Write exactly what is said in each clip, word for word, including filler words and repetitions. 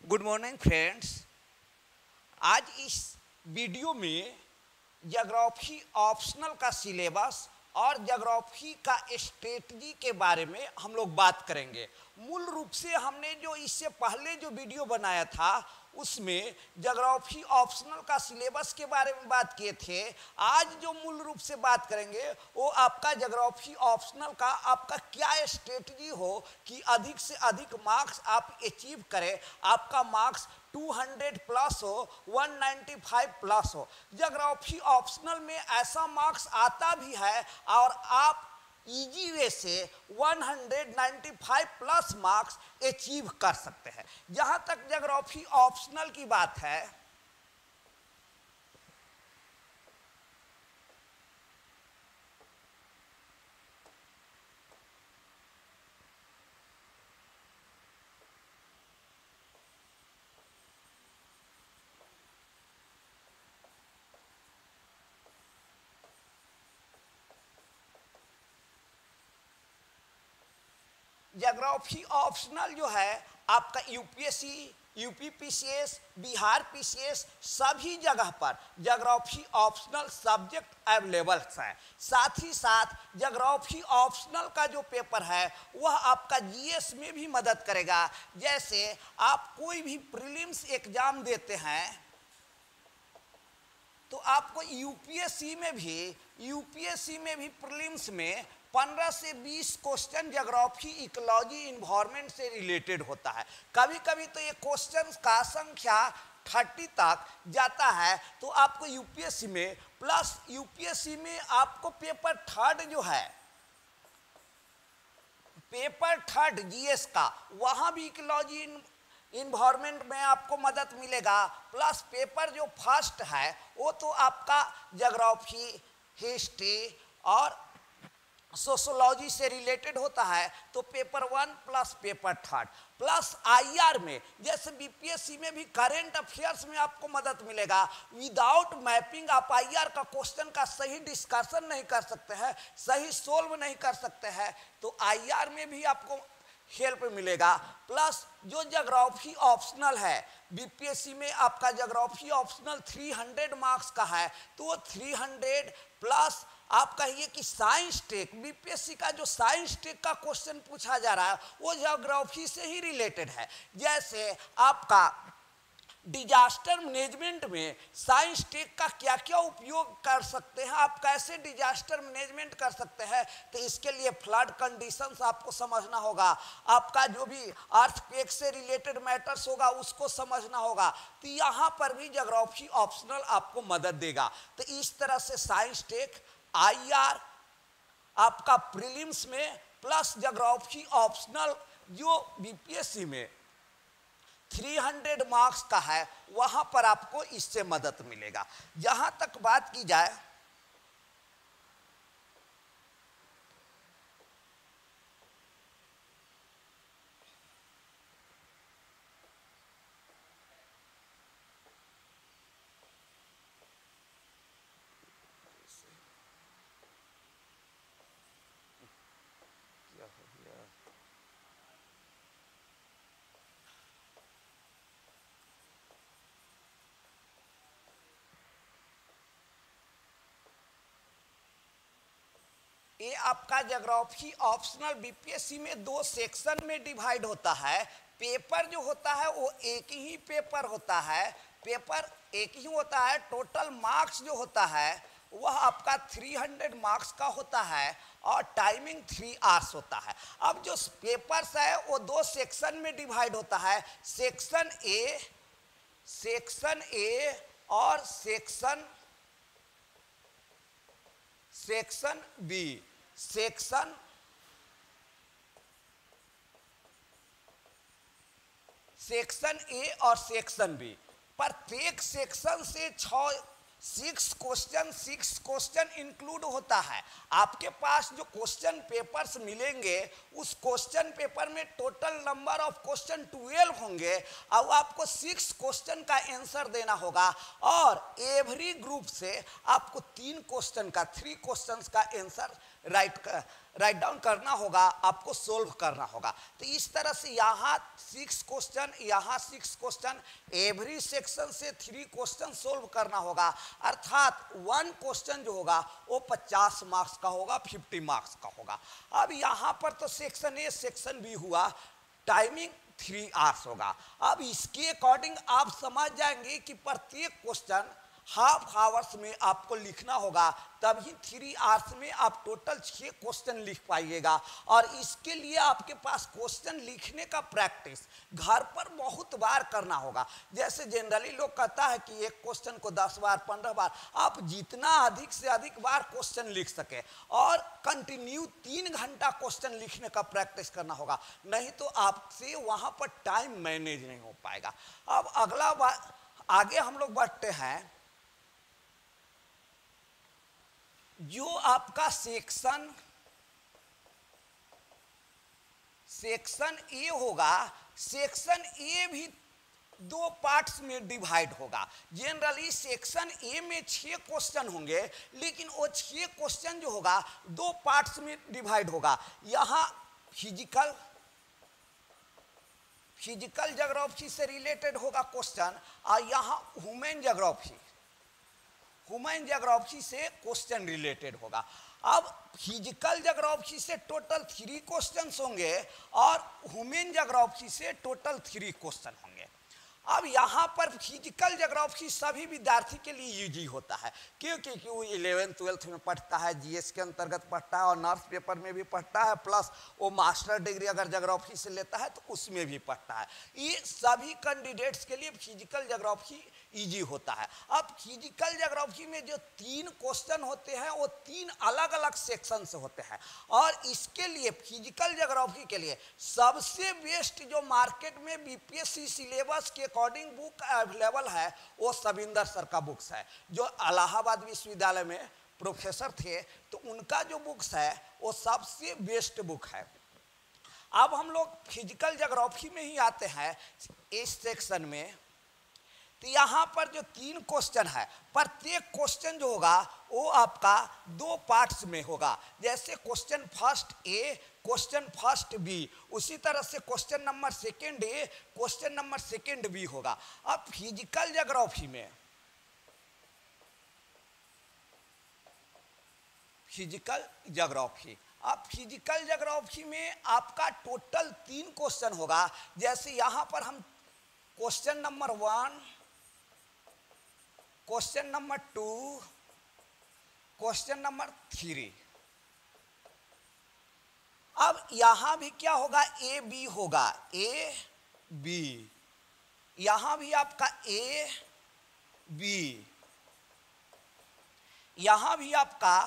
Good morning friends. आज इस video में ज्योग्राफी ऑप्शनल का सिलेबस और ज्योग्राफी का स्ट्रेटजी के बारे में हम लोग बात करेंगे। मूल रूप से हमने जो इससे पहले जो वीडियो बनाया था उसमें ज्योग्राफी ऑप्शनल का सिलेबस के बारे में बात किए थे। आज जो मूल रूप से बात करेंगे वो आपका ज्योग्राफी ऑप्शनल का आपका क्या स्ट्रेटजी हो कि अधिक से अधिक मार्क्स आप अचीव करें, आपका मार्क्स दो सौ प्लस हो, एक सौ पचानवे प्लस हो। ज्योग्राफी ऑप्शनल में ऐसा मार्क्स आता भी है और आप इजी वे से एक सौ पचानवे प्लस मार्क्स अचीव कर सकते हैं। जहां तक ज्योग्राफी ऑप्शनल की बात है, ज्योग्राफी ऑप्शनल जो है आपका UPSC, UP PCS, Bihar PCS सभी जगह पर ज्योग्राफी ऑप्शनल सब्जेक्ट अवेलेबल है। साथ ही साथ ज्योग्राफी ऑप्शनल का जो पेपर है वह आपका जीएस में भी मदद करेगा। जैसे आप कोई भी प्रीलिम्स एग्जाम देते हैं तो आपको यूपीएससी में भी यूपीएससी में भी प्रीलिम्स में पंद्रह से बीस क्वेश्चन ज्योग्राफी, इकोलॉजी, इन्वायरमेंट से रिलेटेड होता है। कभी कभी तो ये क्वेश्चन का संख्या तीस तक जाता है। तो आपको यूपीएससी में प्लस यूपीएससी में आपको पेपर थर्ड जो है, पेपर थर्ड जीएस का, वहाँ भी इकोलॉजी इन्वायरमेंट में आपको मदद मिलेगा। प्लस पेपर जो फर्स्ट है वो तो आपका ज्योग्राफी, हिस्ट्री और सोशोलॉजी से रिलेटेड होता है। तो paper one plus paper third plus IR में, जैसे बीपीएससी में भी करेंट अफेयर्स में आपको मदद मिलेगा। विदाउट मैपिंग आप आईआर का क्वेश्चन का सही डिस्कशन नहीं कर सकते हैं, सही सोल्व नहीं कर सकते हैं। तो आईआर में भी आपको हेल्प मिलेगा। प्लस जो ज्योग्राफी ऑप्शनल है बीपीएससी में, आपका ज्योग्राफी ऑप्शनल तीन सौ मार्क्स का है। तो वो तीन सौ प्लस आप कहिए कि साइंस टेक, बीपीएससी का जो साइंस टेक का क्वेश्चन पूछा जा रहा है वो ज्योग्राफी से ही रिलेटेड है। जैसे आपका डिजास्टर मैनेजमेंट में साइंस टेक का क्या क्या उपयोग कर सकते हैं, आप कैसे डिजास्टर मैनेजमेंट कर सकते हैं, तो इसके लिए फ्लड कंडीशंस आपको समझना होगा। आपका जो भी अर्थक्वेक से रिलेटेड मैटर्स होगा उसको समझना होगा। तो यहाँ पर भी ज्योग्राफी ऑप्शनल आपको मदद देगा। तो इस तरह से साइंस टेक, आईआर आपका प्रीलिम्स में, प्लस ज्योग्राफी ऑप्शनल जो बीपीएससी में तीन सौ मार्क्स का है वहां पर आपको इससे मदद मिलेगा। जहां तक बात की जाए ये आपका ज्योग्राफी ऑप्शनल बीपीएससी में दो सेक्शन में डिवाइड होता है। पेपर जो होता है वो एक ही पेपर होता है, पेपर एक ही होता है। टोटल मार्क्स जो होता है वह आपका तीन सौ मार्क्स का होता है और टाइमिंग थ्री आवर्स होता है। अब जो पेपर्स है वो दो सेक्शन में डिवाइड होता है, सेक्शन ए, सेक्शन ए और section section B. Section section A और सेक्शन बी, प्रत्येक सेक्शन से छह six question six question include होता है। आपके पास जो क्वेश्चन पेपर्स मिलेंगे उस क्वेश्चन पेपर में total number of question twelve होंगे और आपको सिक्स क्वेश्चन का आंसर देना होगा और एवरी ग्रुप से आपको तीन क्वेश्चन का थ्री क्वेश्चंस का आंसर राइट राइट डाउन करना होगा, आपको सोल्व करना होगा। तो इस तरह से यहाँ सिक्स क्वेश्चन, यहाँ सिक्स क्वेश्चन, एवरी सेक्शन से थ्री क्वेश्चन सोल्व करना होगा। अर्थात वन क्वेश्चन जो होगा वो पचास मार्क्स का होगा, फिफ्टी मार्क्स का होगा। अब यहाँ पर तो सेक्शन ए सेक्शन बी हुआ, टाइमिंग थ्री आवर्स होगा। अब इसके अकॉर्डिंग आप समझ जाएंगे कि प्रत्येक क्वेश्चन हाफ आवर्स में आपको लिखना होगा, तभी थ्री आवर्स में आप टोटल छः क्वेश्चन लिख पाइएगा। और इसके लिए आपके पास क्वेश्चन लिखने का प्रैक्टिस घर पर बहुत बार करना होगा। जैसे जनरली लोग कहता है कि एक क्वेश्चन को दस बार पंद्रह बार, आप जितना अधिक से अधिक बार क्वेश्चन लिख सके और कंटिन्यू तीन घंटा क्वेश्चन लिखने का प्रैक्टिस करना होगा, नहीं तो आपसे वहाँ पर टाइम मैनेज नहीं हो पाएगा। अब अगला बार आगे हम लोग बढ़ते हैं। जो आपका सेक्शन सेक्शन ए होगा, सेक्शन ए भी दो पार्ट्स में डिवाइड होगा। जनरली सेक्शन ए में छह क्वेश्चन होंगे, लेकिन वो छह क्वेश्चन जो होगा दो पार्ट्स में डिवाइड होगा। यहाँ फिजिकल फिजिकल ज्योग्राफी से रिलेटेड होगा क्वेश्चन, और यहाँ ह्यूमन ज्योग्राफी ह्यूमन ज्योग्राफी से क्वेश्चन रिलेटेड होगा। अब फिजिकल ज्योग्राफी से टोटल थ्री क्वेश्चंस होंगे और ह्यूमन ज्योग्राफी से टोटल थ्री क्वेश्चन होंगे। अब यहाँ पर फिजिकल ज्योग्राफी सभी विद्यार्थी के लिए यूजी होता है, क्यों क्योंकि वो इलेवेंथ ट्वेल्थ में पढ़ता है, जीएस के अंतर्गत पढ़ता है और नर्स पेपर में भी पढ़ता है, प्लस वो मास्टर डिग्री अगर ज्योग्राफी से लेता है तो उसमें भी पढ़ता है। ये सभी कैंडिडेट्स के लिए फिजिकल ज्योग्राफी इजी होता है। अब फिजिकल ज्योग्राफी में जो तीन क्वेश्चन होते हैं वो तीन अलग अलग सेक्शन से होते हैं, और इसके लिए फिजिकल ज्योग्राफी के लिए सबसे बेस्ट जो मार्केट में बीपीएससी सिलेबस के अकॉर्डिंग बुक अवेलेबल है वो सविंदर सर का बुक्स है, जो इलाहाबाद विश्वविद्यालय में प्रोफेसर थे, तो उनका जो बुक्स है वो सबसे बेस्ट बुक है। अब हम लोग फिजिकल ज्योग्राफी में ही आते हैं इस सेक्शन में। तो यहाँ पर जो तीन क्वेश्चन है, प्रत्येक क्वेश्चन जो होगा वो आपका दो पार्ट्स में होगा। जैसे question first A, question first B, उसी तरह से question number second A, question number second B होगा। अब फिजिकल ज्योग्राफी में फिजिकल ज्योग्राफी अब फिजिकल ज्योग्राफी में आपका टोटल तीन क्वेश्चन होगा। जैसे यहाँ पर हम question number one, question number two, question number three. अब यहां भी क्या होगा, ए बी होगा, ए बी, यहां भी आपका ए बी, यहां भी आपका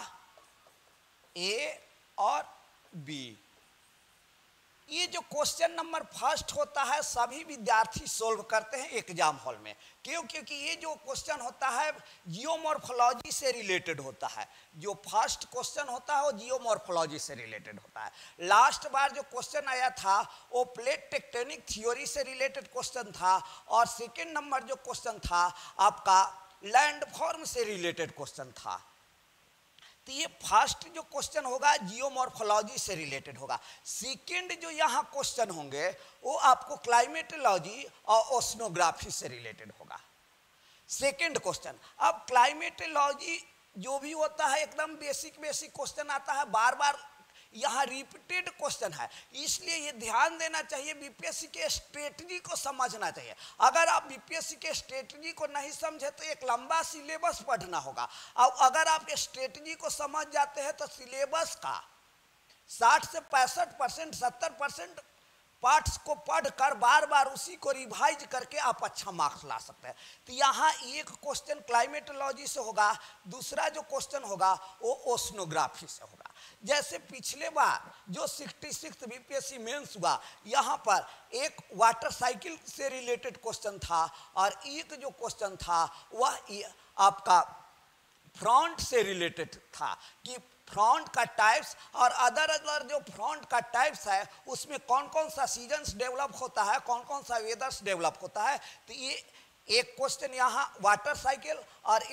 ए और बी। ये जो क्वेश्चन नंबर फर्स्ट होता है सभी विद्यार्थी सोल्व करते हैं एग्जाम हॉल में, क्यों क्योंकि ये जो क्वेश्चन होता है जियोमॉर्फोलॉजी से रिलेटेड होता है। जो फर्स्ट क्वेश्चन होता है वो जियोमॉर्फोलॉजी से रिलेटेड होता है। लास्ट बार जो क्वेश्चन आया था वो प्लेट टेक्टोनिक थ्योरी से रिलेटेड क्वेश्चन था, और सेकेंड नंबर जो क्वेश्चन था आपका लैंडफॉर्म से रिलेटेड क्वेश्चन था। तो ये फर्स्ट जो क्वेश्चन होगा जियोमॉर्फोलॉजी से रिलेटेड होगा। सेकंड जो यहाँ क्वेश्चन होंगे वो आपको क्लाइमेटोलॉजी और ओशनोग्राफी से रिलेटेड होगा, सेकंड क्वेश्चन। अब क्लाइमेटोलॉजी जो भी होता है एकदम बेसिक बेसिक क्वेश्चन आता है, बार बार यहाँ रिपीटेड क्वेश्चन है, इसलिए ये ध्यान देना चाहिए, बीपीएससी के स्ट्रेटजी को समझना चाहिए। अगर आप बीपीएससी के स्ट्रेटजी को नहीं समझे तो एक लंबा सिलेबस पढ़ना होगा, और अगर आप स्ट्रेटजी को समझ जाते हैं तो सिलेबस का साठ से पैंसठ परसेंट सत्तर परसेंट पार्ट्स को पढ़कर बार बार उसी को रिवाइज करके आप अच्छा मार्क्स ला सकते हैं। तो यहाँ एक क्वेश्चन क्लाइमेटोलॉजी से होगा, दूसरा जो क्वेश्चन होगा वो ओशनोग्राफी से होगा। जैसे पिछले बार जो छियासठ बीपीएससी मेंस हुआ, यहाँ पर एक वाटर साइकिल से रिलेटेड क्वेश्चन था, और एक जो क्वेश्चन था वह आपका फ्रंट से रिलेटेड था कि फ्रंट का टाइप्स और अदर अदर जो फ्रंट का टाइप्स है उसमें कौन कौन सा सीजन्स डेवलप होता है, कौन कौन सा वेदर्स डेवलप होता है। तो ये एक क्वेश्चन यहाँ वाटर साइकिल और एक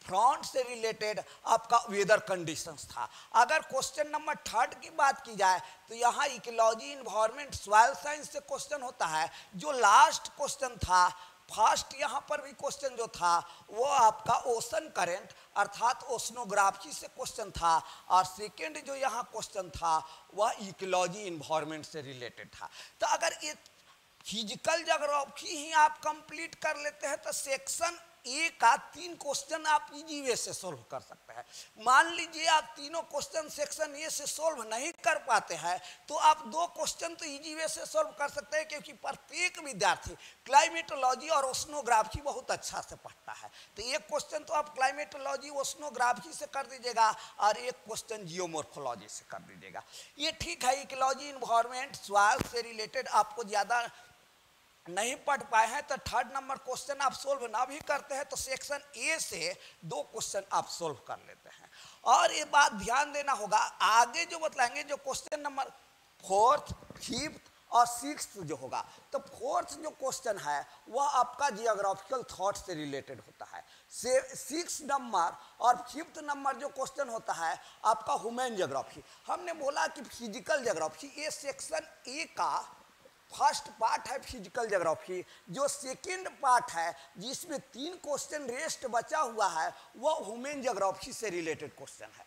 फ्रंट से रिलेटेड आपका वेदर कंडीशंस था। अगर क्वेश्चन नंबर थर्ड की बात की जाए तो यहाँ इकोलॉजी, इन्वायरमेंट, सॉइल साइंस से क्वेश्चन होता है। जो लास्ट क्वेश्चन था, फर्स्ट यहाँ पर भी क्वेश्चन जो था वो आपका ओशन करंट अर्थात ओशनोग्राफी से क्वेश्चन था, और सेकेंड जो यहाँ क्वेश्चन था वह इकोलॉजी, इन्वायरमेंट से रिलेटेड था। तो अगर ये फिजिकल ज्योग्राफी ही आप कंप्लीट कर लेते हैं तो सेक्शन ए का तीन क्वेश्चन आप इजी वे से सोल्व कर सकते हैं। मान लीजिए आप तीनों क्वेश्चन सेक्शन ए से सोल्व नहीं कर पाते हैं तो आप दो क्वेश्चन तो इजी वे से सोल्व कर सकते हैं, क्योंकि प्रत्येक विद्यार्थी क्लाइमेटोलॉजी और ओशनोग्राफी बहुत अच्छा से पढ़ता है। तो एक क्वेश्चन तो आप क्लाइमेटोलॉजी, ओशनोग्राफी से कर दीजिएगा और एक क्वेश्चन जियोमॉर्फोलॉजी से कर दीजिएगा। ये ठीक है, इकोलॉजी, इन्वायरमेंट, सॉइल से रिलेटेड आपको ज़्यादा नहीं पढ़ पाए हैं तो थर्ड नंबर क्वेश्चन आप सोल्व ना भी करते हैं तो सेक्शन ए से दो क्वेश्चन आप सोल्व कर लेते हैं। और ये बात ध्यान देना होगा, आगे जो बताएंगे जो क्वेश्चन नंबर फोर्थ, फिफ्थ और सिक्स्थ जो होगा, तो फोर्थ जो क्वेश्चन है वह आपका जियोग्राफिकल थॉट से रिलेटेड होता है। से सिक्स नंबर और फिफ्थ नंबर जो क्वेश्चन होता है आपका ह्यूमन ज्योग्राफी। हमने बोला कि फिजिकल ज्योग्राफी, ये सेक्शन ए का फर्स्ट पार्ट है फिजिकल ज्योग्राफी। जो सेकंड पार्ट है जिसमें तीन क्वेश्चन रेस्ट बचा हुआ है वो ह्यूमन ज्योग्राफी से रिलेटेड क्वेश्चन है।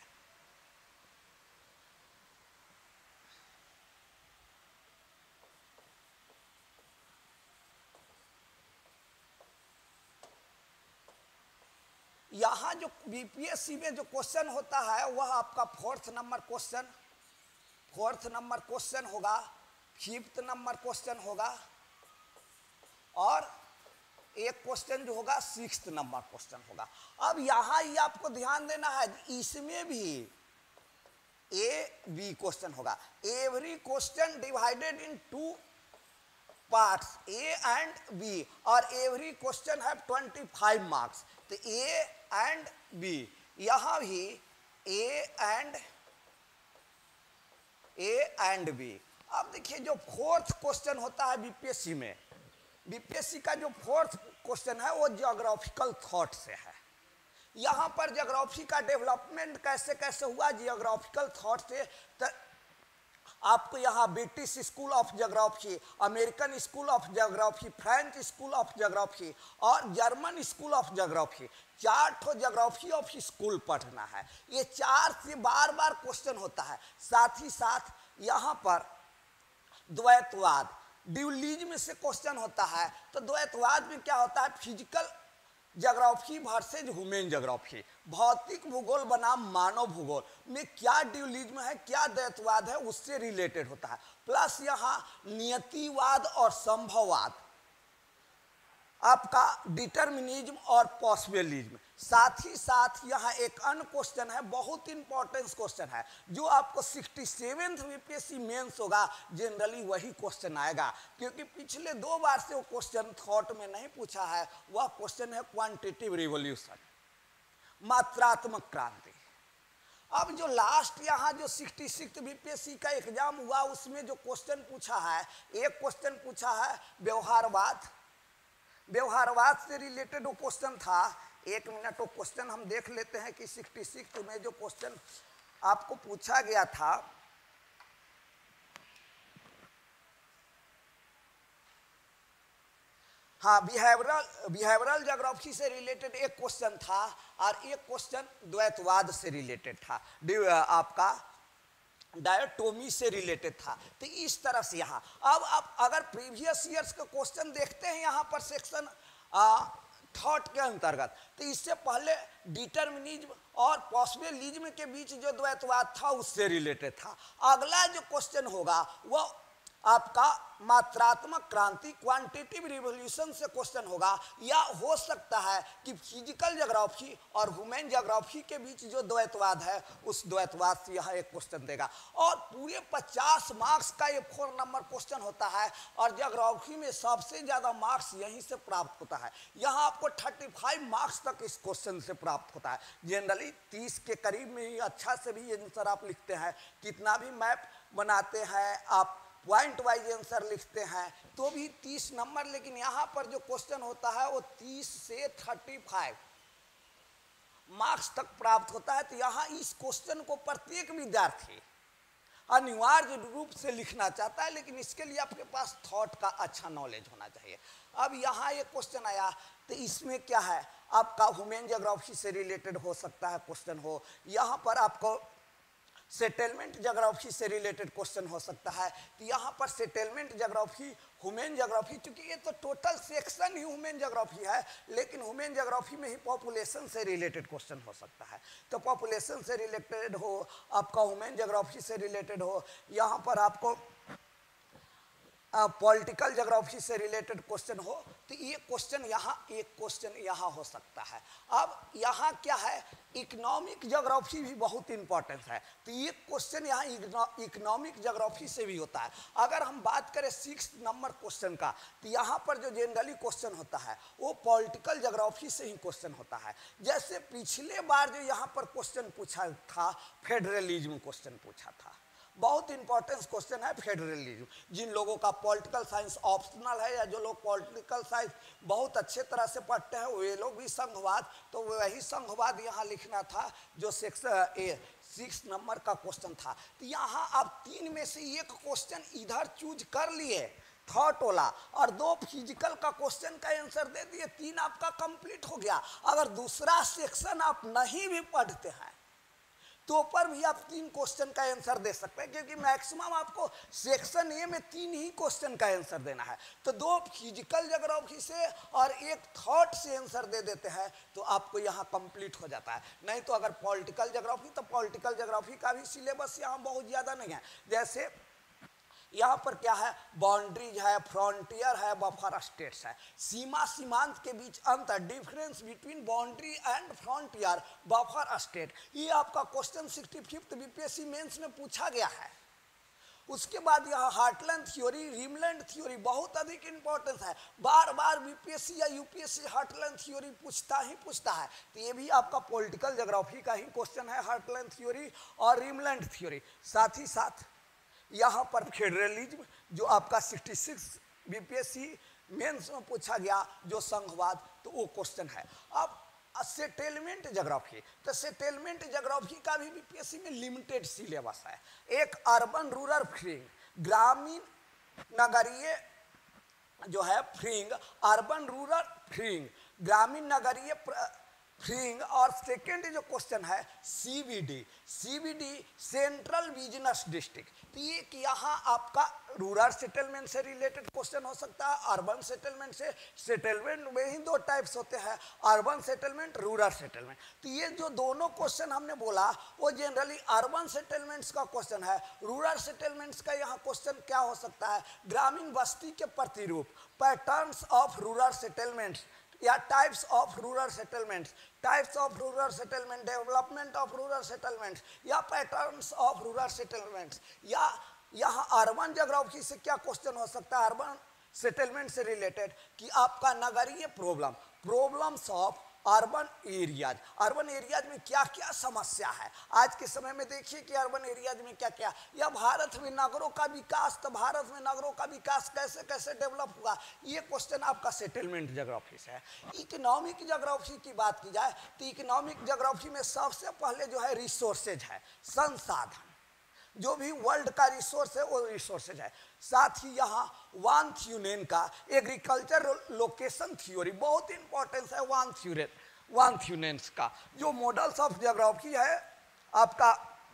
यहां जो बीपीएससी में जो क्वेश्चन होता है वह आपका fourth number question fourth number question होगा, फिफ्थ नंबर क्वेश्चन होगा और एक क्वेश्चन जो होगा सिक्स्थ नंबर क्वेश्चन होगा। अब यहाँ ये आपको ध्यान देना है, इसमें भी ए बी क्वेश्चन होगा। Every question divided in two parts, A and B, और एवरी क्वेश्चन है ट्वेंटी फाइव मार्क्स। तो ए एंड बी, यहाँ भी A and A and B. अब देखिए जो फोर्थ क्वेश्चन होता है बीपीएससी में, बीपीएससी का जो फोर्थ क्वेश्चन है वो जियोग्राफिकल थॉट से है। यहाँ पर जियोग्राफी का डेवलपमेंट कैसे कैसे हुआ जियोग्राफिकल थॉट से, तो आपको यहाँ British school of geography, American school of geography, French school of geography और जर्मन स्कूल ऑफ ज्योग्राफी, चार ठो ज्योग्राफी ऑफ स्कूल पढ़ना है। ये चार से बार बार क्वेश्चन होता है। साथ ही साथ यहाँ पर द्वैतवाद, ड्यूलिज्म से क्वेश्चन होता है। तो द्वैतवाद में क्या होता है, physical geography versus human geography, भौतिक भूगोल बनाम मानव भूगोल में क्या ड्यूलिज्म है, क्या द्वैतवाद है, उससे रिलेटेड होता है। प्लस यहाँ नियतिवाद और संभववाद, आपका डिटर्मिनिज्म और पॉसिबिलिज्म। साथ ही साथ यहाँ एक अन्य क्वेश्चन है, बहुत इंपॉर्टेंट क्वेश्चन है, जो आपको सिक्सटी सेवेंथ बीपीएससी मेंस होगा जनरली वही क्वेश्चन आएगा, क्योंकि पिछले दो बार से वो क्वेश्चन थॉट में नहीं पूछा है। वह क्वेश्चन है क्वांटिटेटिव रिवॉल्यूशन, मात्रात्मक क्रांति। अब जो लास्ट यहाँ जो सिक्सटी सिक्स बीपीएससी का एग्जाम हुआ उसमें जो क्वेश्चन पूछा है, एक क्वेश्चन पूछा है व्यवहारवाद, व्यवहारवाद से रिलेटेड वो क्वेश्चन था। एक मिनट वो क्वेश्चन हम देख लेते हैं कि सिक्सटी सिक्स में जो क्वेश्चन आपको पूछा गया था, हाँ, बिहेवियरल बिहेवियरल ज्योग्राफी से रिलेटेड एक क्वेश्चन था और एक क्वेश्चन द्वैतवाद से रिलेटेड था, आपका डायोटोमी से रिलेटेड था। तो इस तरह से यहाँ अब आप अगर प्रीवियस ईयर्स का क्वेश्चन देखते हैं यहाँ पर सेक्शन थॉट के अंतर्गत, तो इससे पहले डिटर्मिनिज्म और पॉसिबिलिज्म के बीच जो द्वैतवाद था उससे रिलेटेड था। अगला जो क्वेश्चन होगा वो आपका मात्रात्मक क्रांति, क्वांटिटेटिव रिवॉल्यूशन से क्वेश्चन होगा, या हो सकता है कि फिजिकल ज्योग्राफी और ह्यूमन ज्योग्राफी के बीच जो द्वैतवाद है उस द्वैतवाद से यह एक क्वेश्चन देगा। और पूरे पचास मार्क्स का ये फोर नंबर क्वेश्चन होता है और ज्योग्राफी में सबसे ज़्यादा मार्क्स यहीं से प्राप्त होता है। यहाँ आपको थर्टी फाइव मार्क्स तक इस क्वेश्चन से प्राप्त होता है। जनरली तीस के करीब में ही अच्छा से भी आंसर आप लिखते हैं, कितना भी मैप बनाते हैं आप, पॉइंट वाइज आंसर लिखते हैं तो भी तीस नंबर, लेकिन यहाँ पर जो क्वेश्चन होता है वो तीस से थर्टी फाइव मार्क्स तक प्राप्त होता है। तो यहाँ इस क्वेश्चन को प्रत्येक विद्यार्थी अनिवार्य रूप से लिखना चाहता है, लेकिन इसके लिए आपके पास थॉट का अच्छा नॉलेज होना चाहिए। अब यहाँ एक क्वेश्चन आया, तो इसमें क्या है, आपका ह्यूमन ज्योग्राफी से रिलेटेड हो सकता है क्वेश्चन हो, यहाँ पर आपको सेटलमेंट ज्योग्राफी से रिलेटेड क्वेश्चन हो सकता है। तो यहाँ पर सेटलमेंट ज्योग्राफी, ह्यूमन ज्योग्राफी, क्योंकि ये तो टोटल सेक्शन ही ह्यूमन ज्योग्राफी है, लेकिन ह्यूमन ज्योग्राफी में ही पॉपुलेशन से रिलेटेड क्वेश्चन हो सकता है। तो पॉपुलेशन से रिलेटेड हो, आपका ह्यूमन ज्योग्राफी से रिलेटेड हो, यहाँ पर आपको पॉलिटिकल uh, ज्योग्राफी से रिलेटेड क्वेश्चन हो, तो ये क्वेश्चन यहाँ एक क्वेश्चन यहाँ हो सकता है। अब यहाँ क्या है, इकोनॉमिक ज्योग्राफी भी बहुत इंपॉर्टेंट है, तो ये क्वेश्चन यहाँ इकोनॉमिक ज्योग्राफी से भी होता है। अगर हम बात करें सिक्स नंबर क्वेश्चन का, तो यहाँ पर जो जनरली क्वेश्चन होता है वो पॉलिटिकल ज्योग्राफी से ही क्वेश्चन होता है। जैसे पिछले बार जो यहाँ पर क्वेश्चन पूछा था, फेडरलिज्म क्वेश्चन पूछा था, बहुत इंपॉर्टेंट क्वेश्चन है फेडरलिज्म। जिन लोगों का पॉलिटिकल साइंस ऑप्शनल है, या जो लोग पॉलिटिकल साइंस बहुत अच्छे तरह से पढ़ते हैं, वे लोग भी संघवाद, तो वही संघवाद यहाँ लिखना था जो सेक्शन ए सिक्स नंबर का क्वेश्चन था। तो यहाँ आप तीन में से एक क्वेश्चन इधर चूज कर लिए, थॉट वाला, और दो फिजिकल का क्वेश्चन का आंसर दे दिए, तीन आपका कंप्लीट हो गया। अगर दूसरा सेक्शन आप नहीं भी पढ़ते हैं तो पर भी आप तीन क्वेश्चन का आंसर दे सकते हैं, क्योंकि मैक्सिमम आपको सेक्शन ए में तीन ही क्वेश्चन का आंसर देना है। तो दो फिजिकल ज्योग्राफी से और एक थॉट से आंसर दे देते हैं तो आपको यहाँ कंप्लीट हो जाता है। नहीं तो अगर पॉलिटिकल ज्योग्राफी, तो पॉलिटिकल ज्योग्राफी का भी सिलेबस यहाँ बहुत ज़्यादा नहीं है। जैसे यहाँ पर क्या है, बाउंड्रीज है, फ्रंटियर है, बफर स्टेट्स है, सीमा सीमांत के बीच अंतर, difference between boundary and frontier, buffer state, ये आपका question sixty fifth BPSC mains में पूछा गया है। उसके बाद यहाँ हार्टलैंड थ्योरी, रिमलैंड थ्योरी बहुत अधिक इंपॉर्टेंस है, बार बार बीपीएससी या यूपीएससी हार्टलैंड थ्योरी पूछता ही पूछता है। तो ये भी आपका पॉलिटिकल ज्योग्राफी का ही क्वेश्चन है, हार्टलैंड थ्योरी और रिमलैंड थ्योरी। साथ ही साथ यहाँ पर फेडरलिज्म जो आपका सिक्सटी सिक्स बीपीएससी मेंस में पूछा गया, जो संघवाद, तो वो क्वेश्चन है। अब सेटलमेंट ज्योग्राफी, तो सेटलमेंट ज्योग्राफी का भी बीपीएससी में लिमिटेड सिलेबस है। एक अर्बन रूरल फ्रिंग, ग्रामीण नगरीय जो है फ्रिंग, अर्बन रूरल फ्रिंग, ग्रामीण नगरीय फ्रिंग, और सेकेंड जो क्वेश्चन है CBD, CBD central business district. तो ये कि यहाँ आपका रूरल सेटलमेंट से रिलेटेड क्वेश्चन हो सकता है, अर्बन सेटलमेंट से। सेटलमेंट में ही दो टाइप्स होते हैं, अर्बन सेटलमेंट, रूरल सेटलमेंट। तो ये जो दोनों क्वेश्चन हमने बोला वो जनरली अर्बन सेटलमेंट्स का क्वेश्चन है। रूरल सेटलमेंट्स का यहाँ क्वेश्चन क्या हो सकता है, ग्रामीण बस्ती के प्रतिरूप, पैटर्न्स ऑफ रूरल सेटलमेंट्स, या types of rural settlements, types of rural settlement, development of rural settlements, या पैटर्न्स ऑफ रूरल सेटलमेंट्स। या यहाँ अर्बन ज्योग्राफी से क्या क्वेश्चन हो सकता है, अर्बन सेटलमेंट से रिलेटेड, कि आपका नगरीय problem, problems of urban areas, urban areas में क्या क्या समस्या है। आज के समय में देखिए कि अर्बन एरियाज में क्या क्या, या भारत में नगरों का विकास, तो भारत में नगरों का विकास कैसे कैसे डेवलप हुआ, ये क्वेश्चन आपका सेटलमेंट ज्योग्राफी से है। इकोनॉमिक ज्योग्राफी की बात की जाए तो इकोनॉमिक ज्योग्राफी में सबसे पहले जो है रिसोर्सेज है, संसाधन, जो भी वर्ल्ड का रिसोर्स है वो रिसोर्सेज है। साथ ही यहाँ वान थ्यूनेन का एग्रीकल्चर लोकेशन थ्योरी बहुत इंपॉर्टेंस है, वान थ्यूनेन वान थ्यूनेन्स का जो मॉडल्स ऑफ ज्योग्राफी है, आपका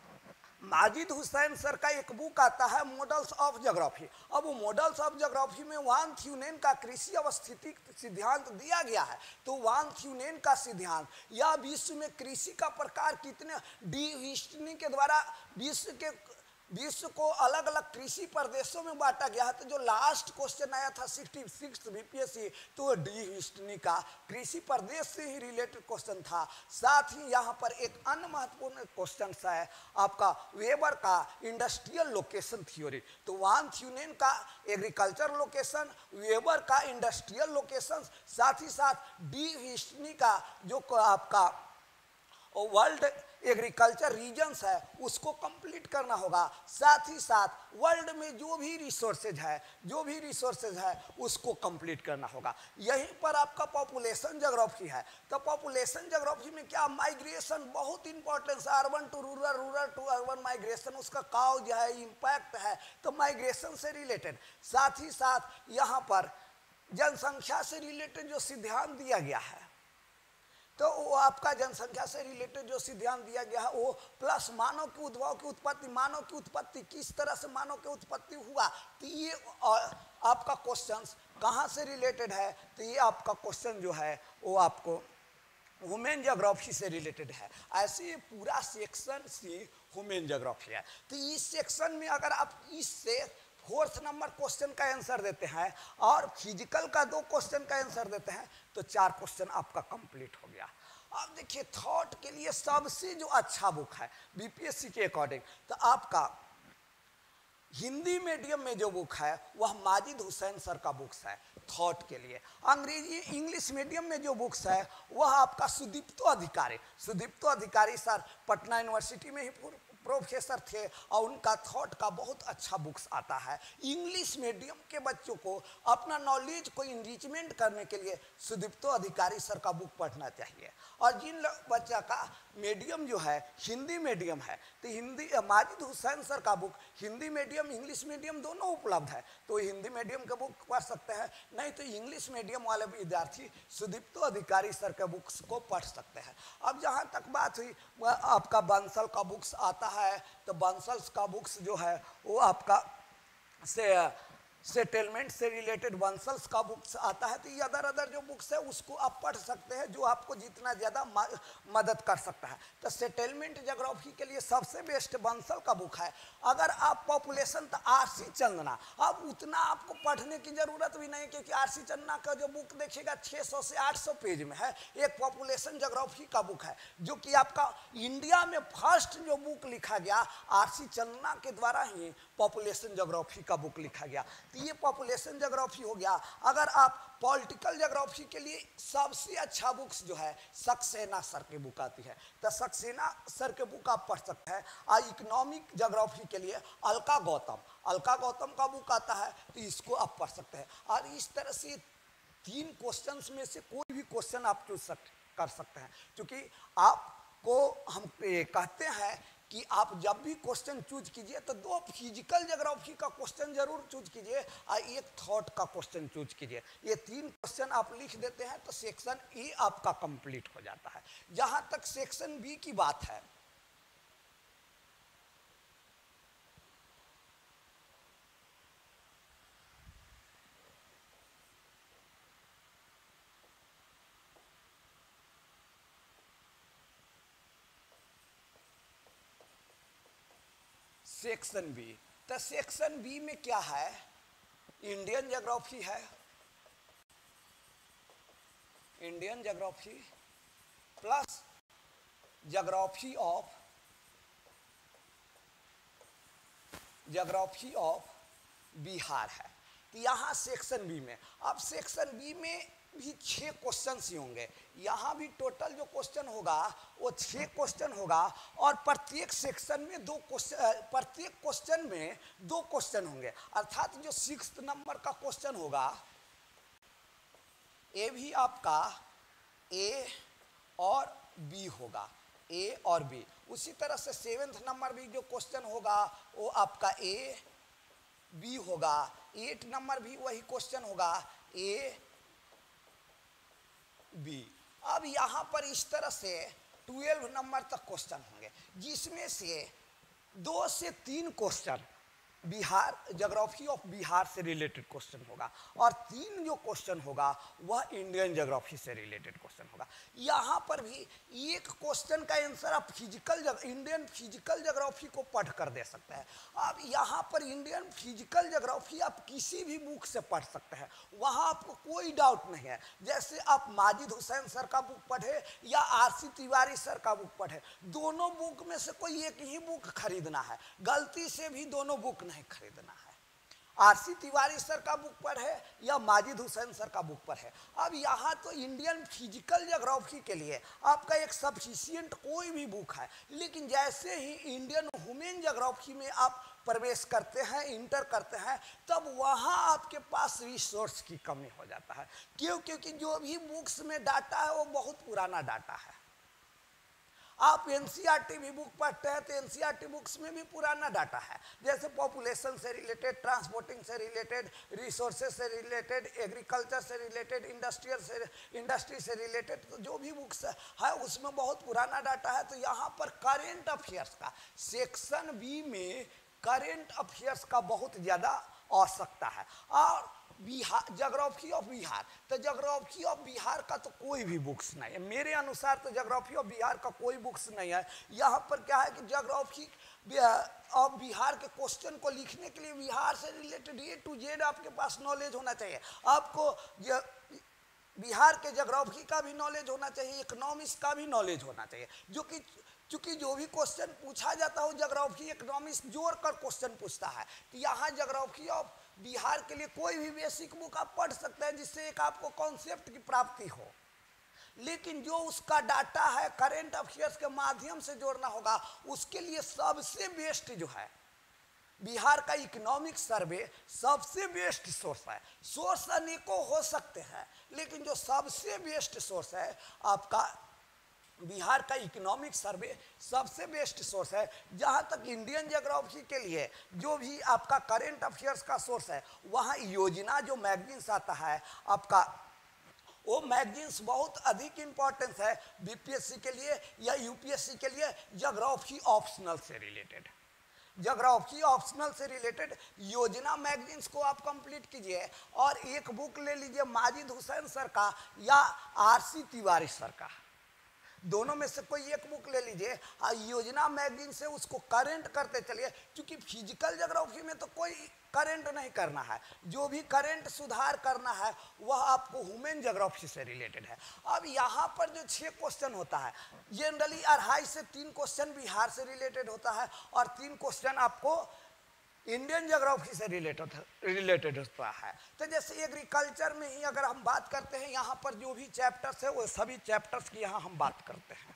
माजिद हुसैन सर का एक बुक आता है मॉडल्स ऑफ ज्योग्राफी। अब वो मॉडल्स ऑफ ज्योग्राफी में वान थ्यूनेन का कृषि अवस्थिति सिद्धांत दिया गया है। तो वान थ्यूनेन का सिद्धांत, या विश्व में कृषि का प्रकार कितने, डी हिस्टनी के द्वारा विश्व के विश्व को अलग अलग कृषि प्रदेशों में बांटा गया है। तो जो लास्ट क्वेश्चन आया था सिक्सटी सिक्स बीपीएससी, तो डी हिस्टनी का कृषि प्रदेश से ही रिलेटेड क्वेश्चन था। साथ ही यहाँ पर एक अन्य महत्वपूर्ण क्वेश्चन है आपका वेबर का इंडस्ट्रियल लोकेशन थ्योरी। तो वान थ्यूनेन का एग्रीकल्चर लोकेशन, वेबर का इंडस्ट्रियल लोकेशन, साथ ही साथ डी हिस्टनी का जो आपका वर्ल्ड एग्रीकल्चर रीजन्स है उसको कंप्लीट करना होगा। साथ ही साथ वर्ल्ड में जो भी रिसोर्सेज है जो भी रिसोर्सेज है उसको कंप्लीट करना होगा। यहीं पर आपका पॉपुलेशन ज्योग्राफी है। तो पॉपुलेशन ज्योग्राफी में क्या माइग्रेशन बहुत इंपॉर्टेंस है, urban to rural, rural to urban migration, उसका काउज है, इम्पैक्ट है, तो माइग्रेशन से रिलेटेड। साथ ही साथ यहाँ पर जनसंख्या से रिलेटेड जो सिद्धांत दिया गया है, तो वो आपका जनसंख्या से रिलेटेड जो सिद्धांत दिया गया है वो प्लस मानव की उद्भव की उत्पत्ति, मानव की उत्पत्ति किस तरह से मानव की उत्पत्ति हुआ, तो ये आपका क्वेश्चन कहाँ से रिलेटेड है, तो ये आपका क्वेश्चन जो है वो आपको वुमेन ज्योग्राफी से रिलेटेड है। ऐसे ये पूरा सेक्शन सी वुमेन ज्योग्राफी है। तो इस सेक्शन में अगर आप इससे फोर्थ नंबर क्वेश्चन का आंसर देते हैं और फिजिकल का दो क्वेश्चन का आंसर देते हैं तो चार क्वेश्चन आपका कंप्लीट हो गया। अब देखिए थॉट के लिए सबसे जो अच्छा बुक है बीपीएससी के अकॉर्डिंग, तो आपका हिंदी मीडियम में जो बुक है वह माजिद हुसैन सर का बुक्स है थॉट के लिए। अंग्रेजी इंग्लिश मीडियम में जो बुक्स है वह आपका सुदीप्तो अधिकारी, सुदीप्तो अधिकारी सर पटना यूनिवर्सिटी में ही प्रोफेसर थे और उनका थॉट का बहुत अच्छा बुक्स आता है। इंग्लिश मीडियम के बच्चों को अपना नॉलेज को इंरिचमेंट करने के लिए सुदीप्तो अधिकारी सर का बुक पढ़ना चाहिए। और जिन बच्चा का मीडियम जो है हिंदी मीडियम है तो हिंदी माजिद हुसैन सर का book Hindi medium English medium दोनों उपलब्ध है, तो हिंदी मीडियम के बुक पढ़ सकते हैं, नहीं तो इंग्लिश मीडियम वाले विद्यार्थी सुदीप्तो अधिकारी सर के बुक्स को पढ़ सकते हैं। अब जहाँ तक बात हुई आपका बंसल का बुक्स आता है, तो बंसल्स का बुक्स जो है वो आपका से सेटलमेंट से रिलेटेड बंसल्स का बुक्स आता है। तो ये अदर अदर जो बुक्स है उसको आप पढ़ सकते हैं जो आपको जितना ज़्यादा मदद कर सकता है। तो सेटलमेंट ज्योग्राफी के लिए सबसे बेस्ट बंसल का बुक है। अगर आप पॉपुलेशन तो आरसी चंदना, अब उतना आपको पढ़ने की ज़रूरत भी नहीं क्योंकि आरसी चंदना का जो बुक देखिएगा छः सौ से आठ सौ पेज में है। एक पॉपुलेशन ज्योग्राफी का बुक है जो कि आपका इंडिया में फर्स्ट जो बुक लिखा गया आरसी चंदना के द्वारा ही पॉपुलेशन ज्योग्राफी का बुक लिखा गया। तो ये पॉपुलेशन ज्योग्राफी हो गया। अगर आप पॉलिटिकल ज्योग्राफी के लिए सबसे अच्छा बुक्स जो है सक्सेना सर की बुक आती है, तो सक्सेना सर के बुक आप पढ़ सकते हैं। और इकोनॉमिक ज्योग्राफी के लिए अलका गौतम, अलका गौतम का बुक आता है तो इसको आप पढ़ सकते हैं। और इस तरह से तीन क्वेश्चंस में से कोई भी क्वेश्चन आप चूज कर सकते हैं, क्योंकि आपको हम कहते हैं कि आप जब भी क्वेश्चन चूज कीजिए तो दो फिजिकल ज्योग्राफी का क्वेश्चन जरूर चूज कीजिए और एक थॉट का क्वेश्चन चूज कीजिए। ये तीन क्वेश्चन आप लिख देते हैं तो सेक्शन ए आपका कंप्लीट हो जाता है। जहां तक सेक्शन बी की बात है, सेक्शन बी, तो सेक्शन बी में क्या है, इंडियन ज्योग्राफी है, Indian geography plus geography of geography of Bihar है। तो यहाँ सेक्शन बी में, अब सेक्शन बी में भी छः क्वेश्चन ही होंगे। यहाँ भी टोटल जो क्वेश्चन होगा वो छः क्वेश्चन होगा और प्रत्येक सेक्शन में दो क्वेश्चन, प्रत्येक क्वेश्चन में दो क्वेश्चन होंगे। अर्थात जो सिक्स्थ नंबर का क्वेश्चन होगा ये भी आपका ए और बी होगा, ए और बी। उसी तरह से सेवेंथ नंबर भी जो क्वेश्चन होगा वो आपका ए बी होगा। एट नंबर भी वही क्वेश्चन होगा, ए बी। अब यहाँ पर इस तरह से ट्वेल्व नंबर तक क्वेश्चन होंगे, जिसमें से दो से तीन question Bihar geography of Bihar से रिलेटेड क्वेश्चन होगा और तीन जो क्वेश्चन होगा वह इंडियन ज्योग्राफी से रिलेटेड क्वेश्चन होगा। यहाँ पर भी एक क्वेश्चन का आंसर आप फिजिकल इंडियन फिजिकल ज्योग्राफी को पढ़ कर दे सकते हैं। अब यहाँ पर इंडियन फिजिकल ज्योग्राफी आप किसी भी बुक से पढ़ सकते हैं, वहाँ आपको कोई डाउट नहीं है। जैसे आप माजिद हुसैन सर का बुक पढ़े या आरसी तिवारी सर का बुक पढ़े, दोनों बुक में से कोई एक ही बुक खरीदना है, गलती से भी दोनों बुक नहीं खरीदना है। आरसी तिवारी सर का बुक पर है या माजिद हुसैन सर का बुक पर है। अब यहाँ तो इंडियन फिजिकल ज्योग्राफी के लिए आपका एक सफिशिएंट कोई भी बुक है, लेकिन जैसे ही इंडियन ह्यूमन ज्योग्राफी में आप प्रवेश करते हैं, इंटर करते हैं, तब वहाँ आपके पास रिसोर्स की कमी हो जाता है। क्यों? क्योंकि जो भी बुक्स में डाटा है वो बहुत पुराना डाटा है। आप एनसीईआरटी भी बुक पढ़ते हैं तो एनसीईआरटी बुक्स में भी पुराना डाटा है, जैसे पॉपुलेशन से रिलेटेड, ट्रांसपोर्टिंग से रिलेटेड, रिसोर्सेज से रिलेटेड, एग्रीकल्चर से रिलेटेड, इंडस्ट्रियल से इंडस्ट्री से रिलेटेड, तो जो भी बुक्स है उसमें बहुत पुराना डाटा है। तो यहाँ पर करेंट अफेयर्स का सेक्शन बी में करेंट अफेयर्स का बहुत ज़्यादा आवश्यकता है। और बिहार, ज्योग्राफी ऑफ बिहार, तो ज्योग्राफी ऑफ बिहार का तो कोई भी बुक्स नहीं है मेरे अनुसार, तो ज्योग्राफी ऑफ बिहार का कोई बुक्स नहीं है। यहाँ पर क्या है कि ज्योग्राफी ऑफ बिहार के क्वेश्चन को लिखने के लिए बिहार से रिलेटेड ए टू जेड आपके पास नॉलेज होना चाहिए। आपको बिहार के ज्योग्राफी का भी नॉलेज होना चाहिए, इकोनॉमिक्स का भी नॉलेज होना चाहिए, जो कि चूँकि जो भी क्वेश्चन पूछा जाता हो ज्योग्राफी इकोनॉमिक्स जोड़ कर क्वेश्चन पूछता है। तो यहाँ ज्योग्राफी ऑफ बिहार के लिए कोई भी बेसिक बुक आप पढ़ सकते हैं जिससे एक आपको कॉन्सेप्ट की प्राप्ति हो, लेकिन जो उसका डाटा है करेंट अफेयर्स के माध्यम से जोड़ना होगा, उसके लिए सबसे बेस्ट जो है बिहार का इकोनॉमिक सर्वे सबसे बेस्ट सोर्स है। सोर्स अनेकों हो सकते हैं, लेकिन जो सबसे बेस्ट सोर्स है आपका बिहार का इकोनॉमिक सर्वे सबसे बेस्ट सोर्स है। जहाँ तक इंडियन ज्योग्राफी के लिए जो भी आपका करेंट अफेयर्स का सोर्स है, वहाँ योजना जो मैगजीन्स आता है आपका, वो मैगजीन्स बहुत अधिक इम्पोर्टेंस है बीपीएससी के लिए या यूपीएससी के लिए। ज्योग्राफी ऑप्शनल से रिलेटेड, ज्योग्राफी ऑप्शनल से रिलेटेड योजना मैगजीन्स को आप कंप्लीट कीजिए, और एक बुक ले लीजिए माजिद हुसैन सर का या आरसी तिवारी सर का, दोनों में से कोई एक बुक ले लीजिए और योजना मैगजीन से उसको करेंट करते चलिए। क्योंकि फिजिकल ज्योग्राफी में तो कोई करेंट नहीं करना है, जो भी करेंट सुधार करना है वह आपको ह्यूमन ज्योग्राफी से रिलेटेड है। अब यहाँ पर जो छः क्वेश्चन होता है, जनरली अढ़ाई से तीन क्वेश्चन बिहार से रिलेटेड होता है और तीन क्वेश्चन आपको इंडियन ज्योग्राफी से रिलेटेड रिलेटेड होता है। तो जैसे एग्रीकल्चर में ही अगर हम बात करते हैं, यहाँ पर जो भी चैप्टर्स है वो सभी चैप्टर्स की यहाँ हम बात करते हैं।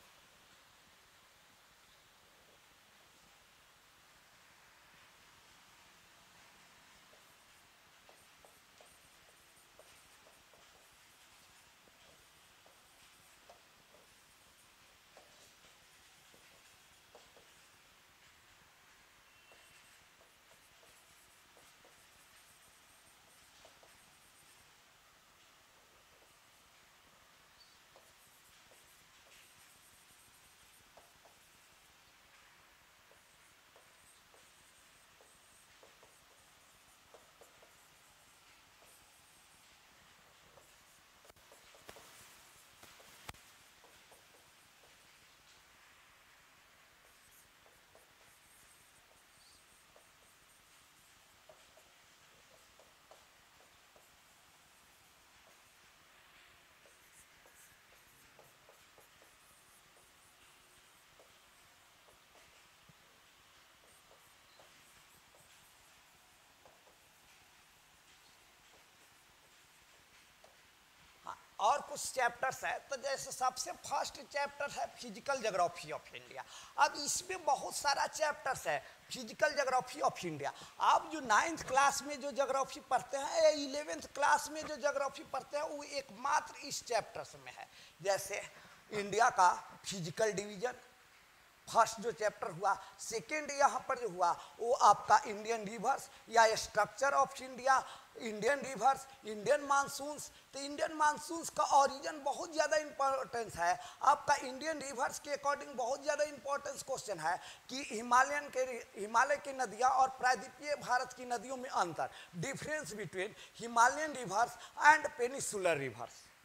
और कुछ चैप्टर्स है, तो जैसे सबसे फर्स्ट चैप्टर है फिजिकल ज्योग्राफी ऑफ इंडिया। अब इसमें बहुत सारा चैप्टर्स है फिजिकल ज्योग्राफी ऑफ इंडिया। आप जो नाइन्थ क्लास में जो ज्योग्राफी पढ़ते हैं या इलेवेंथ क्लास में जो ज्योग्राफी पढ़ते हैं वो एकमात्र इस चैप्टर्स में है। जैसे इंडिया का फिजिकल डिवीजन फर्स्ट जो चैप्टर हुआ, सेकेंड यहाँ पर जो हुआ वो आपका इंडियन रिवर्स या structure of India, Indian rivers, Indian monsoons. तो इंडियन मानसून्स का ओरिजिन बहुत ज़्यादा इंपॉर्टेंस है। आपका इंडियन रिवर्स के अकॉर्डिंग बहुत ज़्यादा इंपॉर्टेंस क्वेश्चन है कि हिमालयन के हिमालय की नदियाँ और प्रायद्वीपीय भारत की नदियों में अंतर, difference between Himalayan rivers and peninsular rivers.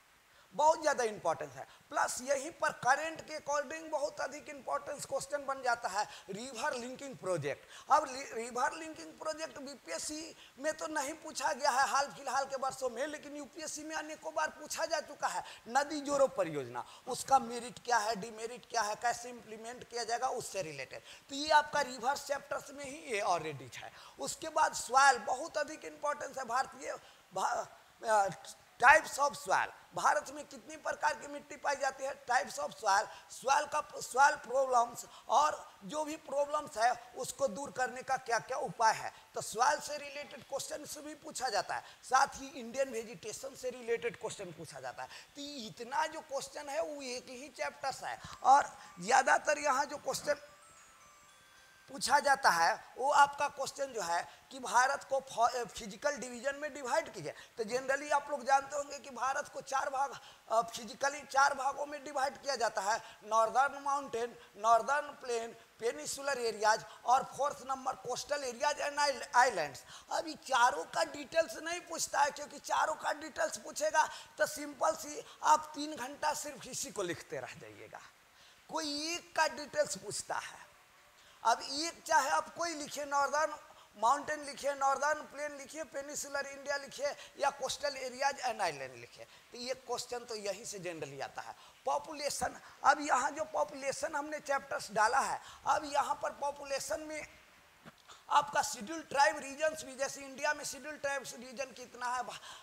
बहुत ज़्यादा इंपॉर्टेंस है। प्लस यहीं पर करंट के अकॉर्डिंग बहुत अधिक इंपॉर्टेंस क्वेश्चन बन जाता है रिवर लिंकिंग प्रोजेक्ट। अब रिवर लिंकिंग प्रोजेक्ट बीपीएससी में तो नहीं पूछा गया है हाल फिलहाल के वर्षों में, लेकिन यूपीएससी में अनेकों बार पूछा जा चुका है। नदी जोड़ो परियोजना, उसका मेरिट क्या है, डिमेरिट क्या है, कैसे इंप्लीमेंट किया जाएगा, उससे रिलेटेड। तो ये आपका रिवर चैप्टर्स में ही ये ऑलरेडी है। उसके बाद सॉइल बहुत अधिक इंपॉर्टेंस है। भारतीय टाइप्स ऑफ सॉइल, भारत में कितनी प्रकार की मिट्टी पाई जाती है, टाइप्स ऑफ सॉइल, सॉइल का सॉइल प्रॉब्लम्स और जो भी प्रॉब्लम्स है उसको दूर करने का क्या क्या उपाय है। तो सॉइल से रिलेटेड क्वेश्चन से भी पूछा जाता है। साथ ही इंडियन वेजिटेशन से रिलेटेड क्वेश्चन पूछा जाता है। तो इतना जो क्वेश्चन है वो एक ही चैप्टर्स है, और ज़्यादातर यहाँ जो क्वेश्चन पूछा जाता है वो आपका क्वेश्चन जो है कि भारत को फिजिकल डिवीजन में डिवाइड कीजिए। तो जनरली आप लोग जानते होंगे कि भारत को चार भाग फिजिकली चार भागों में डिवाइड किया जाता है, northern mountain, northern plain, peninsular areas और fourth number coastal areas and islands. अभी चारों का डिटेल्स नहीं पूछता है, क्योंकि चारों का डिटेल्स पूछेगा तो सिंपल सी आप तीन घंटा सिर्फ इसी को लिखते रह जाइएगा। कोई एक का डिटेल्स पूछता है। अब एक चाहे आप कोई लिखिए, नॉर्दर्न माउंटेन लिखिए, नॉर्दर्न प्लेन लिखिए, पेनिसुलर इंडिया लिखिए या कोस्टल एरियाज एंड आइलैंड लिखिए, तो ये क्वेश्चन तो यहीं से जनरली आता है। पॉपुलेशन, अब यहाँ जो पॉपुलेशन हमने चैप्टर्स डाला है, अब यहाँ पर पॉपुलेशन में आपका शेड्यूल ट्राइब रीजन्स भी, जैसे इंडिया में शेड्यूल ट्राइब्स रीजन कितना है,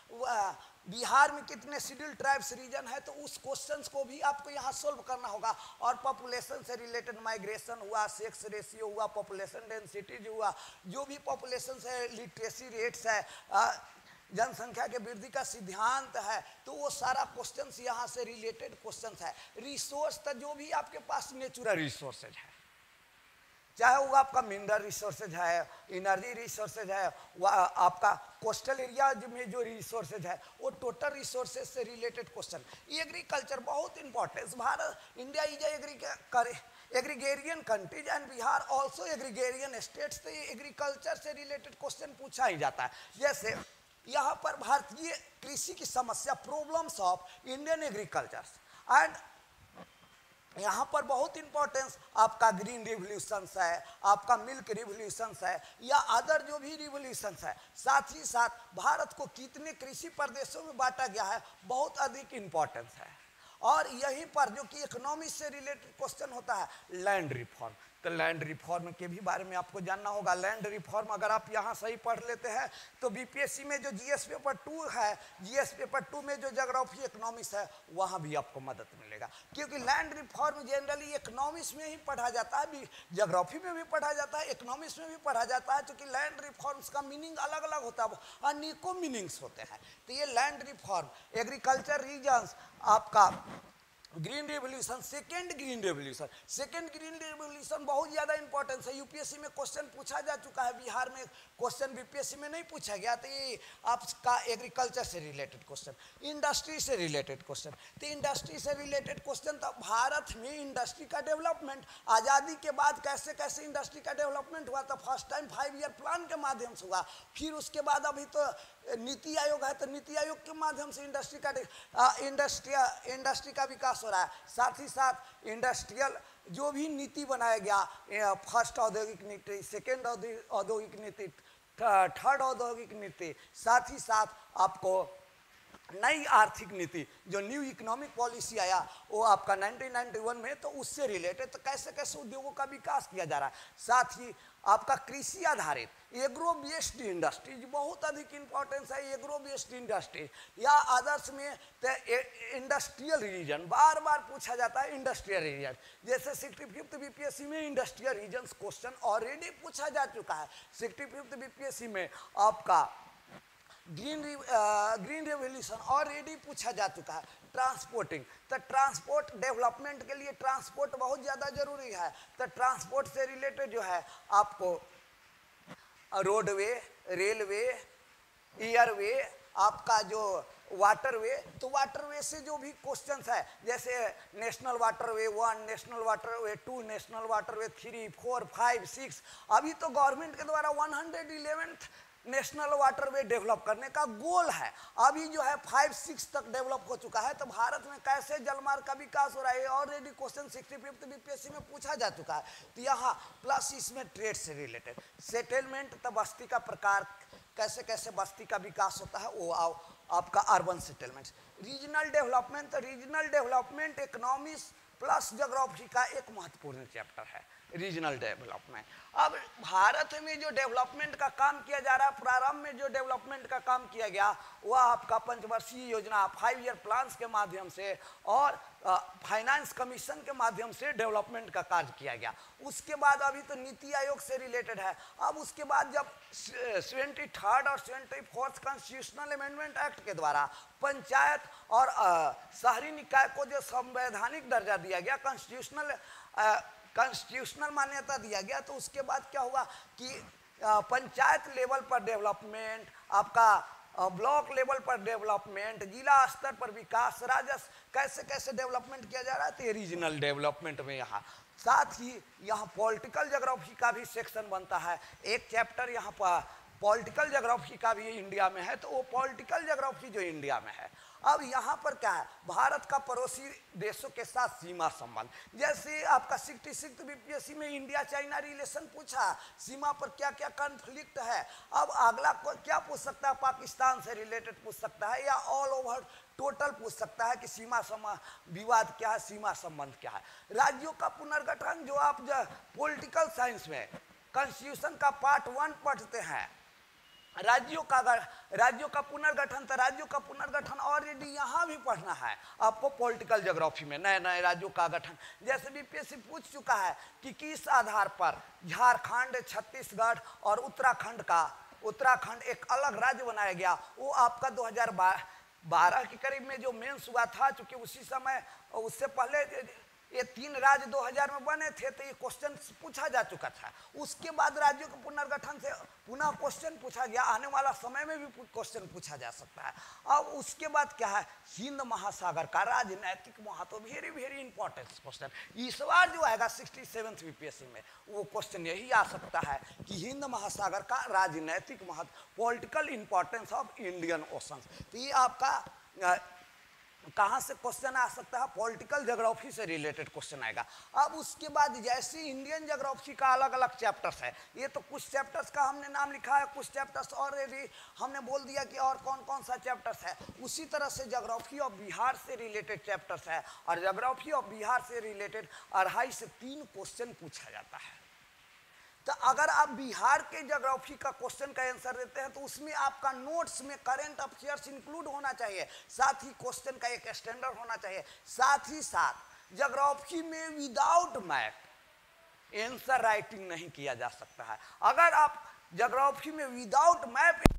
बिहार में कितने शेड्यूल ट्राइब्स रीजन है, तो उस क्वेश्चंस को भी आपको यहाँ सोल्व करना होगा। और पॉपुलेशन से रिलेटेड माइग्रेशन हुआ, सेक्स रेशियो हुआ, पॉपुलेशन डेंसिटी हुआ, जो भी पॉपुलेशन से लिटरेसी रेट्स है, जनसंख्या के वृद्धि का सिद्धांत है, तो वो सारा क्वेश्चंस यहाँ से रिलेटेड क्वेश्चंस है। रिसोर्स, तो जो भी आपके पास नेचुरल रिसोर्सेज है, चाहे वो आपका मिनरल रिसोर्सेज है, एनर्जी रिसोर्सेज है, वह आपका कोस्टल एरिया में जो रिसोर्सेज है, वो टोटल रिसोर्सेज से रिलेटेड क्वेश्चन। एग्रीकल्चर बहुत importance, Bharat India is agri agrarian countries and Bihar also agrarian states, तो ये एग्रीकल्चर से रिलेटेड क्वेश्चन पूछा ही जाता है। जैसे यहाँ पर भारतीय कृषि की समस्या, problems of Indian agriculture, and यहाँ पर बहुत इंपॉर्टेंस आपका ग्रीन रिवोल्यूशंस है, आपका मिल्क रिवोल्यूशंस है, या अदर जो भी रिवोल्यूशंस है। साथ ही साथ भारत को कितने कृषि प्रदेशों में बांटा गया है, बहुत अधिक इंपॉर्टेंस है। और यहीं पर जो कि इकोनॉमी से रिलेटेड क्वेश्चन होता है, लैंड रिफॉर्म, तो लैंड रिफॉर्म के भी बारे में आपको जानना होगा। लैंड रिफॉर्म अगर आप यहाँ सही पढ़ लेते हैं तो बीपीएससी में जो जीएस पेपर टू है, जीएस पेपर टू में जो ज्योग्राफी इकोनॉमिक्स है, वहाँ भी आपको मदद मिलेगा। क्योंकि लैंड रिफॉर्म जनरली इकोनॉमिक्स में ही पढ़ा जाता है, ज्योग्राफी में भी पढ़ा जाता है, इकोनॉमिक्स में भी पढ़ा जाता है, क्योंकि लैंड रिफॉर्म्स का मीनिंग अलग अलग होता है, अनेकों मीनिंग्स होते हैं। तो ये लैंड रिफॉर्म, एग्रीकल्चर रीजन्स, आपका green revolution, second green revolution, second green revolution बहुत ज़्यादा इंपॉर्टेंस है। यूपीएससी में क्वेश्चन पूछा जा चुका है, बिहार में क्वेश्चन बीपीएससी में नहीं पूछा गया, तो ये आपका एग्रीकल्चर से रिलेटेड क्वेश्चन, इंडस्ट्री से रिलेटेड क्वेश्चन। तो इंडस्ट्री से रिलेटेड क्वेश्चन, तो भारत में इंडस्ट्री का डेवलपमेंट, आज़ादी के बाद कैसे कैसे इंडस्ट्री का डेवलपमेंट हुआ, तो first time five year plan के माध्यम से हुआ, फिर उसके बाद अभी तो नीति आयोग है, तो नीति आयोग के माध्यम से इंडस्ट्री का इंडस्ट्री इंडस्ट्री का विकास हो रहा है। साथ ही साथ इंडस्ट्रियल जो भी नीति बनाया गया, फर्स्ट औद्योगिक नीति, सेकेंड औद्योगिक नीति, थर्ड औद्योगिक नीति, साथ ही साथ आपको नई आर्थिक नीति जो न्यू इकोनॉमिक पॉलिसी आया वो आपका नाइनटीन नाइंटी वन में, तो उससे रिलेटेड तो कैसे कैसे उद्योगों का विकास किया जा रहा है। साथ ही आपका कृषि आधारित एग्रो बेस्ड इंडस्ट्रीज बहुत अधिक इंपॉर्टेंस है। एग्रो बेस्ड इंडस्ट्री या अदर्स में तो इंडस्ट्रियल रीजन बार बार पूछा जाता है, इंडस्ट्रियल रीजन, जैसे सिक्सटी फिफ्थ बीपीएससी में इंडस्ट्रियल रीजन क्वेश्चन ऑलरेडी पूछा जा चुका है। सिक्सटी फिफ्थ बीपीएससी में आपका ग्रीन ग्रीन रेवोल्यूशन ऑलरेडी पूछा जा चुका है। ट्रांसपोर्टिंग, तो ट्रांसपोर्ट डेवलपमेंट के लिए ट्रांसपोर्ट बहुत ज़्यादा जरूरी है, तो ट्रांसपोर्ट से रिलेटेड जो है आपको रोडवे, रेलवे, एयरवे, आपका जो वाटरवे, तो वाटरवे से जो भी क्वेश्चंस है, जैसे national waterway one, national waterway two, national waterway three, four, five, six, अभी तो गवर्नमेंट के द्वारा one hundred eleventh national waterway develop करने का गोल है। अभी जो है फाइव सिक्स तक डेवलप हो चुका है, तो भारत में कैसे जलमार्ग का विकास हो रहा है already question sixty fifth BPSC में पूछा जा चुका है। तो यहाँ प्लस इसमें ट्रेड से रिलेटेड सेटलमेंट, तब बस्ती का प्रकार, कैसे कैसे बस्ती का विकास होता है, वो आओ आपका अर्बन सेटलमेंट। रीजनल डेवलपमेंट, तो regional development economics plus geography का एक महत्वपूर्ण चैप्टर है रीजनल डेवलपमेंट। अब भारत में जो डेवलपमेंट का काम किया जा रहा है, प्रारंभ में जो डेवलपमेंट का काम किया गया वह आपका पंचवर्षीय योजना, फाइव ईयर प्लान्स के माध्यम से और फाइनेंस कमीशन के माध्यम से डेवलपमेंट का कार्य किया गया। उसके बाद अभी तो नीति आयोग से रिलेटेड है। अब उसके बाद जब सेवेंटी थर्ड और seventy fourth constitutional amendment act के द्वारा पंचायत और शहरी निकाय को जो संवैधानिक दर्जा दिया गया, कॉन्स्टिट्यूशनल कॉन्स्टिट्यूशनल मान्यता दिया गया, तो उसके बाद क्या हुआ कि पंचायत लेवल पर डेवलपमेंट, आपका ब्लॉक लेवल पर डेवलपमेंट, जिला स्तर पर विकास, राजस्व, कैसे कैसे डेवलपमेंट किया जा रहा है, तो ये रीजनल डेवलपमेंट में यहाँ। साथ ही यहाँ पॉलिटिकल ज्योग्राफी का भी सेक्शन बनता है, एक चैप्टर यहाँ पर पॉलिटिकल ज्योग्राफी का भी इंडिया में है। तो वो पॉलिटिकल ज्योग्राफी जो इंडिया में है, अब यहाँ पर क्या है, भारत का पड़ोसी देशों के साथ सीमा संबंध, जैसे आपका सिक्सटी सिक्स बीपीएससी में इंडिया चाइना रिलेशन पूछा, सीमा पर क्या क्या कॉन्फ्लिक्ट है। अब अगला को क्या पूछ सकता है, पाकिस्तान से रिलेटेड पूछ सकता है, या ऑल ओवर टोटल पूछ सकता है कि सीमा समा विवाद क्या है, सीमा संबंध क्या है। राज्यों का पुनर्गठन, जो आप जो पॉलिटिकल साइंस में कॉन्स्टिट्यूशन का पार्ट वन पढ़ते हैं, राज्यों का राज्यों का पुनर्गठन, तो राज्यों का पुनर्गठन ऑलरेडी यहाँ भी पढ़ना है आपको पॉलिटिकल ज्योग्राफी में, नए नए राज्यों का गठन। जैसे बीपीएससी पूछ चुका है कि किस आधार पर झारखंड, छत्तीसगढ़ और उत्तराखंड का उत्तराखंड एक अलग राज्य बनाया गया, वो आपका दो हज़ार बारह के करीब में जो मेंस हुआ था, चूंकि उसी समय उससे पहले ये तीन राज्य दो हज़ार में बने थे, तो ये क्वेश्चन पूछा जा चुका था। उसके बाद राज्यों के पुनर्गठन से पुनः क्वेश्चन पूछा गया, आने वाला समय में भी क्वेश्चन पूछा जा सकता है। अब उसके बाद क्या है, हिंद महासागर का राजनैतिक महत्व, वेरी वेरी इंपॉर्टेंट क्वेश्चन। इस बार जो आएगा सिक्सटी सेवन्थ बीपीएससी में, वो क्वेश्चन यही आ सकता है कि हिंद महासागर का राजनैतिक महत्व, political importance of Indian ocean. तो ये आपका कहाँ से क्वेश्चन आ सकता है, पॉलिटिकल ज्योग्राफी से रिलेटेड क्वेश्चन आएगा। अब उसके बाद जैसे इंडियन ज्योग्राफी का अलग अलग चैप्टर्स है, ये तो कुछ चैप्टर्स का हमने नाम लिखा है, कुछ चैप्टर्स ऑलरेडी हमने बोल दिया कि और कौन कौन सा चैप्टर्स है। उसी तरह से ज्योग्राफी ऑफ बिहार से रिलेटेड चैप्टर्स है, और ज्योग्राफी ऑफ बिहार से रिलेटेड अढ़ाई से तीन क्वेश्चन पूछा जाता है। तो अगर आप बिहार के ज्योग्राफी का क्वेश्चन का आंसर देते हैं, तो उसमें आपका नोट्स में करंट अफेयर्स इंक्लूड होना चाहिए, साथ ही क्वेश्चन का एक स्टैंडर्ड होना चाहिए। साथ ही साथ ज्योग्राफी में विदाउट मैप आंसर राइटिंग नहीं किया जा सकता है। अगर आप ज्योग्राफी में विदाउट मैप